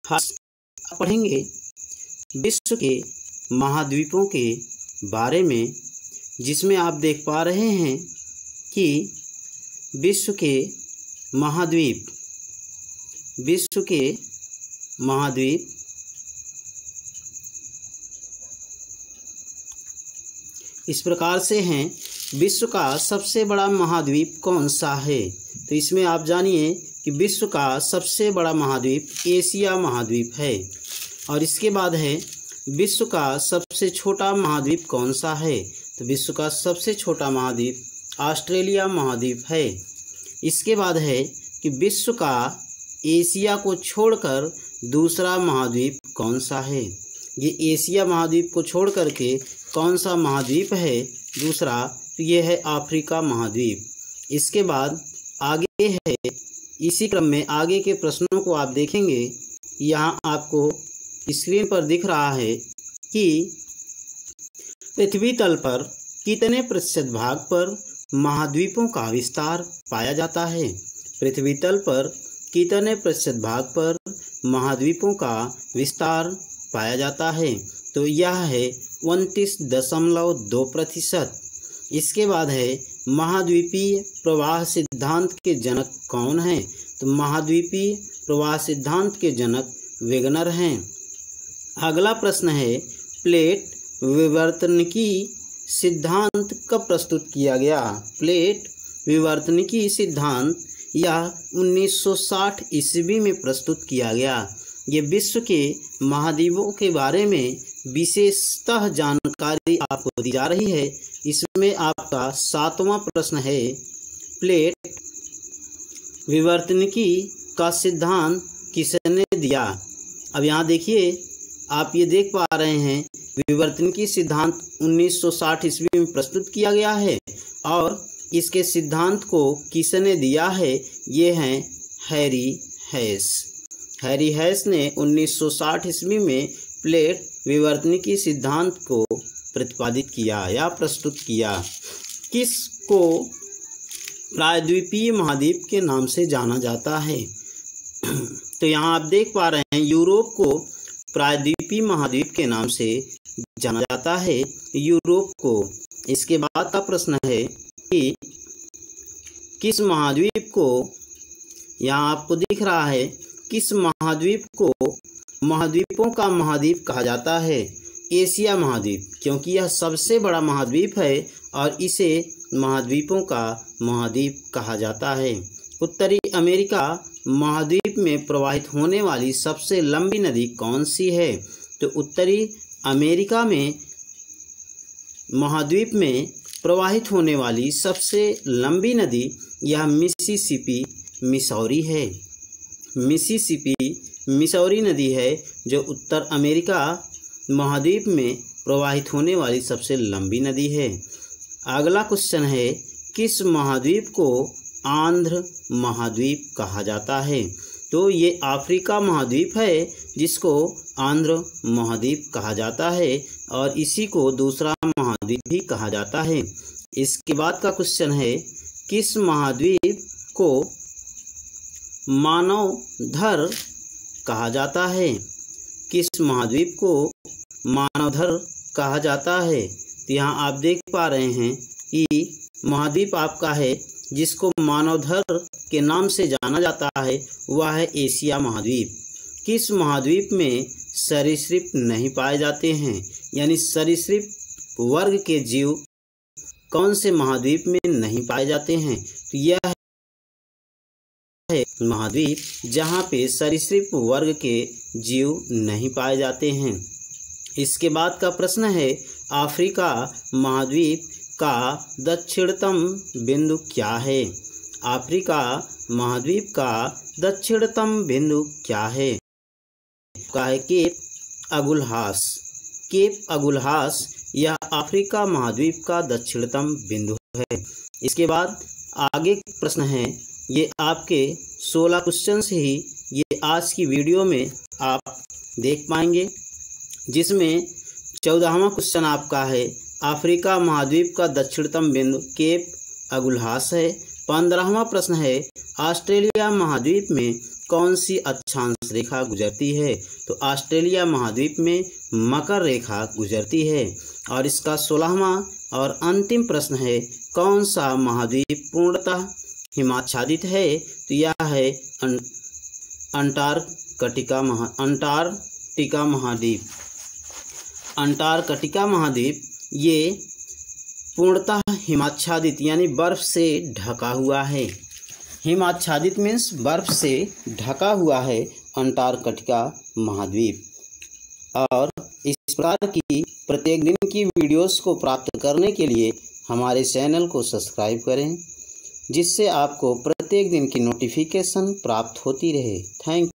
आप पढ़ेंगे विश्व के महाद्वीपों के बारे में, जिसमें आप देख पा रहे हैं कि विश्व के महाद्वीप इस प्रकार से हैं। विश्व का सबसे बड़ा महाद्वीप कौन सा है? तो इसमें आप जानिए कि विश्व का सबसे बड़ा महाद्वीप एशिया महाद्वीप है। और इसके बाद है विश्व का सबसे छोटा महाद्वीप कौन सा है? तो विश्व का सबसे छोटा महाद्वीप ऑस्ट्रेलिया महाद्वीप है। इसके बाद है कि विश्व का एशिया को छोड़कर दूसरा महाद्वीप कौन सा है? ये एशिया महाद्वीप को छोड़ करके कौन सा महाद्वीप है दूसरा? तो ये है अफ्रीका महाद्वीप। इसके बाद आगे है, इसी क्रम में आगे के प्रश्नों को आप देखेंगे। यहाँ आपको स्क्रीन पर दिख रहा है कि पृथ्वी तल पर कितने प्रतिशत भाग पर महाद्वीपों का विस्तार पाया जाता है? पृथ्वी तल पर कितने प्रतिशत भाग पर महाद्वीपों का विस्तार पाया जाता है? तो यह है 29.2%। इसके बाद है महाद्वीपीय प्रवाह सिद्धांत के जनक कौन हैं? तो महाद्वीपीय प्रवाह सिद्धांत के जनक वेगनर हैं। अगला प्रश्न है प्लेट विवर्तनिकी सिद्धांत कब प्रस्तुत किया गया? प्लेट विवर्तनिकी सिद्धांत यह 1960 ईस्वी में प्रस्तुत किया गया। ये विश्व के महाद्वीपों के बारे में विशेषतः जानकारी आपको दी जा रही है। इसमें आपका 7वां प्रश्न है प्लेट विवर्तनिकी का सिद्धांत किसने दिया? अब यहाँ देखिए, आप ये देख पा रहे हैं विवर्तनिकी सिद्धांत 1960 ईस्वी में प्रस्तुत किया गया है और इसके सिद्धांत को किसने दिया है? ये हैं हैरी हैस। हैरी हैस ने 1960 ईस्वी में प्लेट विवर्तनिकी सिद्धांत को प्रतिपादित किया या प्रस्तुत किया। किसको प्रायद्वीपीय महाद्वीप के नाम से जाना जाता है? तो यहाँ आप देख पा रहे हैं यूरोप को प्रायद्वीपीय महाद्वीप के नाम से जाना जाता है, यूरोप को। इसके बाद का प्रश्न है कि किस महाद्वीप को, यहाँ आपको दिख रहा है, किस महाद्वीप को महाद्वीपों का महाद्वीप कहा जाता है? एशिया महाद्वीप, क्योंकि यह सबसे बड़ा महाद्वीप है और इसे महाद्वीपों का महाद्वीप कहा जाता है। उत्तरी अमेरिका महाद्वीप में प्रवाहित होने वाली सबसे लंबी नदी कौन सी है? तो उत्तरी अमेरिका में महाद्वीप में प्रवाहित होने वाली सबसे लंबी नदी यह मिसिसिपी मिसौरी है। मिसिसिपी मिसौरी नदी है जो उत्तर अमेरिका महाद्वीप में प्रवाहित होने वाली सबसे लंबी नदी है। अगला क्वेश्चन है किस महाद्वीप को आंध्र महाद्वीप कहा जाता है? तो ये अफ्रीका महाद्वीप है जिसको आंध्र महाद्वीप कहा जाता है और इसी को दूसरा महाद्वीप भी कहा जाता है। इसके बाद का क्वेश्चन है किस महाद्वीप को मानवधर कहा जाता है? किस महाद्वीप को मानवधर कहा जाता है? तो यहाँ आप देख पा रहे हैं कि महाद्वीप आपका है जिसको मानवधर के नाम से जाना जाता है, वह है एशिया महाद्वीप। किस महाद्वीप में सरीसृप नहीं पाए जाते हैं? यानी सरीसृप वर्ग के जीव कौन से महाद्वीप में नहीं पाए जाते हैं? तो यह है महाद्वीप जहाँ पे सरीसृप वर्ग के जीव नहीं पाए जाते हैं। इसके बाद का प्रश्न है अफ्रीका महाद्वीप का दक्षिणतम बिंदु क्या है? अफ्रीका महाद्वीप का दक्षिणतम बिंदु क्या है? का है केप अगुलहास। केप अगुलहास यह अफ्रीका महाद्वीप का दक्षिणतम बिंदु है। इसके बाद आगे प्रश्न है, ये आपके 16 क्वेश्चन से ही ये आज की वीडियो में आप देख पाएंगे, जिसमें 14वां क्वेश्चन आपका है अफ्रीका महाद्वीप का दक्षिणतम बिंदु केप अगुलहास है। 15वां प्रश्न है ऑस्ट्रेलिया महाद्वीप में कौन सी अक्षांश रेखा गुजरती है? तो ऑस्ट्रेलिया महाद्वीप में मकर रेखा गुजरती है। और इसका 16वां और अंतिम प्रश्न है, कौन सा महाद्वीप पूर्णतः हिमाच्छादित है? तो यह है अंटार्कटिका महाद्वीप। अंटार्कटिका महाद्वीप ये पूर्णतः हिमाच्छादित यानी बर्फ से ढका हुआ है। हिमाच्छादित मीन्स बर्फ से ढका हुआ है अंटार्कटिका महाद्वीप। और इस प्रकार की प्रत्येक दिन की वीडियोस को प्राप्त करने के लिए हमारे चैनल को सब्सक्राइब करें, जिससे आपको प्रत्येक दिन की नोटिफिकेशन प्राप्त होती रहे। थैंक